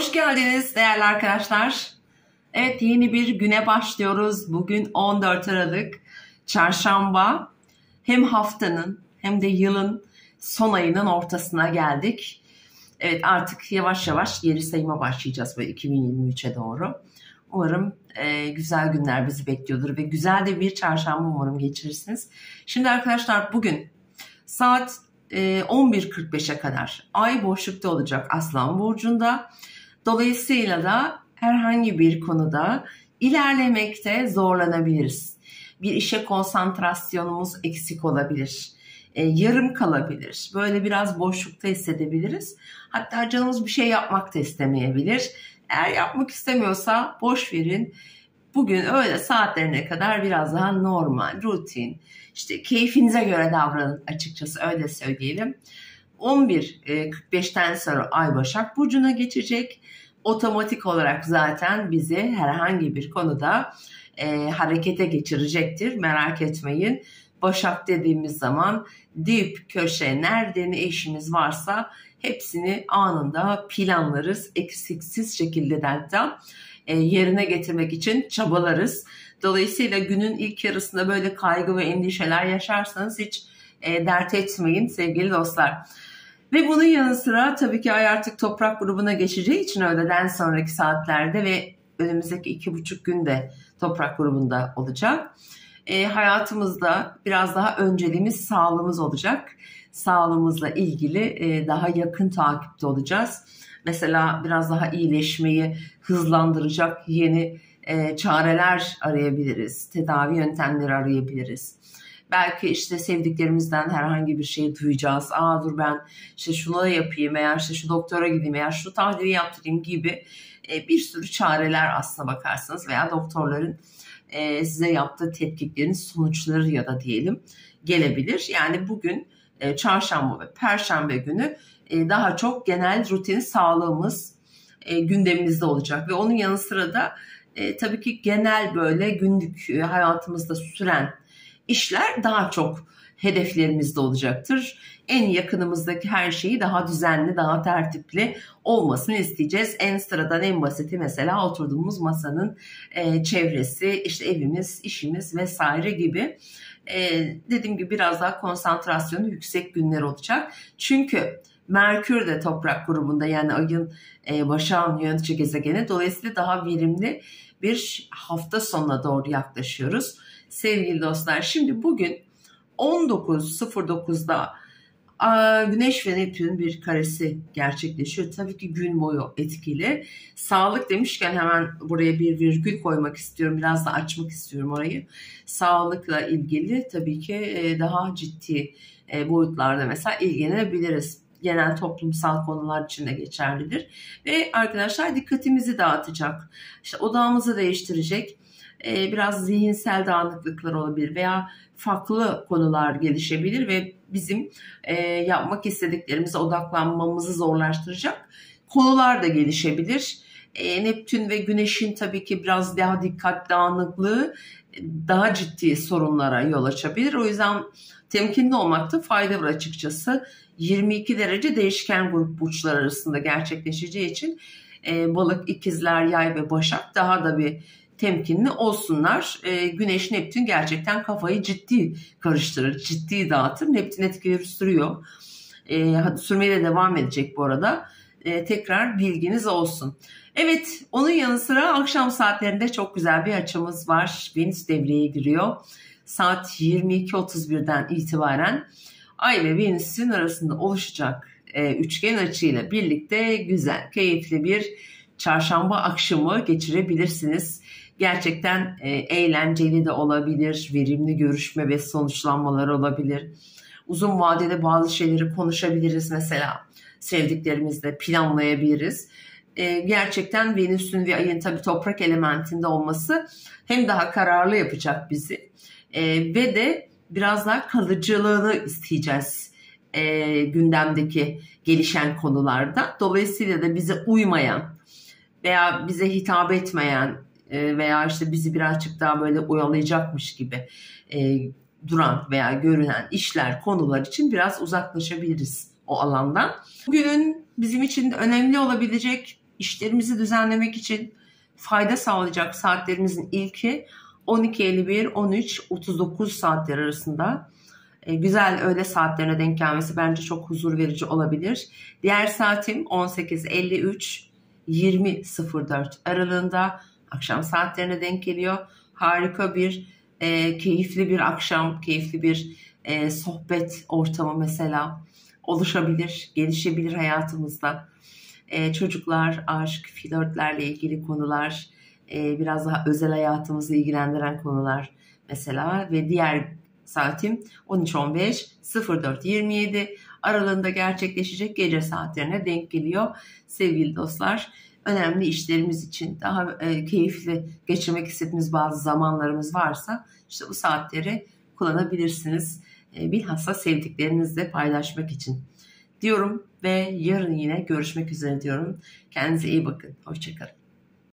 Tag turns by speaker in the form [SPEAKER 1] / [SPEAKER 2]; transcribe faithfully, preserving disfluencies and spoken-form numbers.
[SPEAKER 1] Hoş geldiniz değerli arkadaşlar. Evet, yeni bir güne başlıyoruz. Bugün on dört Aralık Çarşamba. Hem haftanın hem de yılın son ayının ortasına geldik. Evet, artık yavaş yavaş geri sayıma başlayacağız böyle iki bin yirmi üçe doğru. Umarım e, güzel günler bizi bekliyordur ve güzel de bir çarşamba umarım geçirirsiniz. Şimdi arkadaşlar, bugün saat e, on bir kırk beşe kadar ay boşlukta olacak Aslan Burcu'nda. Dolayısıyla da herhangi bir konuda ilerlemekte zorlanabiliriz. Bir işe konsantrasyonumuz eksik olabilir. E, yarım kalabilir. Böyle biraz boşlukta hissedebiliriz. Hatta canımız bir şey yapmak da istemeyebilir. Eğer yapmak istemiyorsa boş verin. Bugün öğle saatlerine kadar biraz daha normal, rutin, işte keyfinize göre davranın, açıkçası öyle söyleyelim. on bir kırk beşten sonra Ay Başak Burcu'na geçecek. Otomatik olarak zaten bizi herhangi bir konuda e, harekete geçirecektir. Merak etmeyin. Başak dediğimiz zaman dip, köşe, nerede ne işimiz varsa hepsini anında planlarız. Eksiksiz şekilde de e, yerine getirmek için çabalarız. Dolayısıyla günün ilk yarısında böyle kaygı ve endişeler yaşarsanız hiç e, dert etmeyin sevgili dostlar. Ve bunun yanı sıra tabii ki Ay artık toprak grubuna geçeceği için öğleden sonraki saatlerde ve önümüzdeki iki buçuk günde toprak grubunda olacak. E, hayatımızda biraz daha önceliğimiz sağlığımız olacak. Sağlığımızla ilgili e, daha yakın takipte olacağız. Mesela biraz daha iyileşmeyi hızlandıracak yeni e, çareler arayabiliriz. Tedavi yöntemleri arayabiliriz. Belki işte sevdiklerimizden herhangi bir şey duyacağız. Aa dur ben işte şunu da yapayım, eğer işte şu doktora gideyim, eğer şu tahlili yaptırayım gibi e, bir sürü çareler aslına bakarsanız veya doktorların e, size yaptığı tetkiklerin sonuçları ya da diyelim gelebilir. Yani bugün e, çarşamba ve perşembe günü e, daha çok genel rutin sağlığımız e, gündemimizde olacak ve onun yanı sıra da e, tabii ki genel böyle günlük e, hayatımızda süren İşler daha çok hedeflerimizde olacaktır. En yakınımızdaki her şeyi daha düzenli, daha tertipli olmasını isteyeceğiz. En sıradan, en basiti mesela oturduğumuz masanın e, çevresi, işte evimiz, işimiz vesaire gibi. E, dediğim gibi biraz daha konsantrasyonu yüksek günler olacak. Çünkü Merkür de toprak grubunda, yani ayın e, Başak'ın yönetici gezegeni. Dolayısıyla daha verimli bir hafta sonuna doğru yaklaşıyoruz. Sevgili dostlar, şimdi bugün on dokuz sıfır dokuzda Güneş ve Neptün bir karesi gerçekleşiyor. Tabii ki gün boyu etkili. Sağlık demişken hemen buraya bir virgül koymak istiyorum. Biraz da açmak istiyorum orayı. Sağlıkla ilgili tabii ki daha ciddi boyutlarda mesela ilgilenebiliriz. Genel toplumsal konular için de geçerlidir. Ve arkadaşlar dikkatimizi dağıtacak, İşte odağımızı değiştirecek, biraz zihinsel dağınıklıklar olabilir veya farklı konular gelişebilir ve bizim yapmak istediklerimize odaklanmamızı zorlaştıracak konular da gelişebilir. Neptün ve Güneş'in tabii ki biraz daha dikkat dağınıklığı daha ciddi sorunlara yol açabilir. O yüzden temkinli olmakta fayda var açıkçası. yirmi iki derece değişken grup burçlar arasında gerçekleşeceği için Balık, İkizler, Yay ve Başak daha da bir temkinli olsunlar. E, Güneş, Neptün gerçekten kafayı ciddi karıştırır, ciddi dağıtır. Neptün etkileri sürüyor. E, sürmeye de devam edecek bu arada. E, tekrar bilginiz olsun. Evet, onun yanı sıra akşam saatlerinde çok güzel bir açımız var. Venüs devreye giriyor. Saat yirmi iki otuz birden itibaren Ay ve Venüs'ün arasında oluşacak e, üçgen açıyla birlikte güzel, keyifli bir çarşamba akşamı geçirebilirsiniz. Gerçekten e, eğlenceli de olabilir, verimli görüşme ve sonuçlanmalar olabilir. Uzun vadede bazı şeyleri konuşabiliriz mesela. Sevdiklerimizle planlayabiliriz. E, gerçekten Venüs'ün ve Ay'ın tabii toprak elementinde olması hem daha kararlı yapacak bizi e, ve de biraz daha kalıcılığını isteyeceğiz e, gündemdeki gelişen konularda. Dolayısıyla da bize uymayan veya bize hitap etmeyen veya işte bizi birazcık daha böyle oyalayacakmış gibi e, duran veya görünen işler, konular için biraz uzaklaşabiliriz o alandan. Bugünün bizim için önemli olabilecek işlerimizi düzenlemek için fayda sağlayacak saatlerimizin ilki on iki elli bir on üç otuz dokuz saatler arasında. E, güzel öğle saatlerine denk gelmesi bence çok huzur verici olabilir. Diğer saatim on sekiz elli üç yirmi sıfır dört aralığında akşam saatlerine denk geliyor. Harika bir, e, keyifli bir akşam, keyifli bir e, sohbet ortamı mesela oluşabilir, gelişebilir hayatımızda. E, çocuklar, aşk, flörtlerle ilgili konular, e, biraz daha özel hayatımızı ilgilendiren konular mesela ve diğer saatim on üç on beş sıfır dört yirmi yedi aralığında gerçekleşecek gece saatlerine denk geliyor sevgili dostlar. Önemli işlerimiz için daha e, keyifli geçirmek istediğimiz bazı zamanlarımız varsa işte bu saatleri kullanabilirsiniz. E, bilhassa sevdiklerinizle paylaşmak için diyorum ve yarın yine görüşmek üzere diyorum. Kendinize iyi bakın. Hoşça kalın.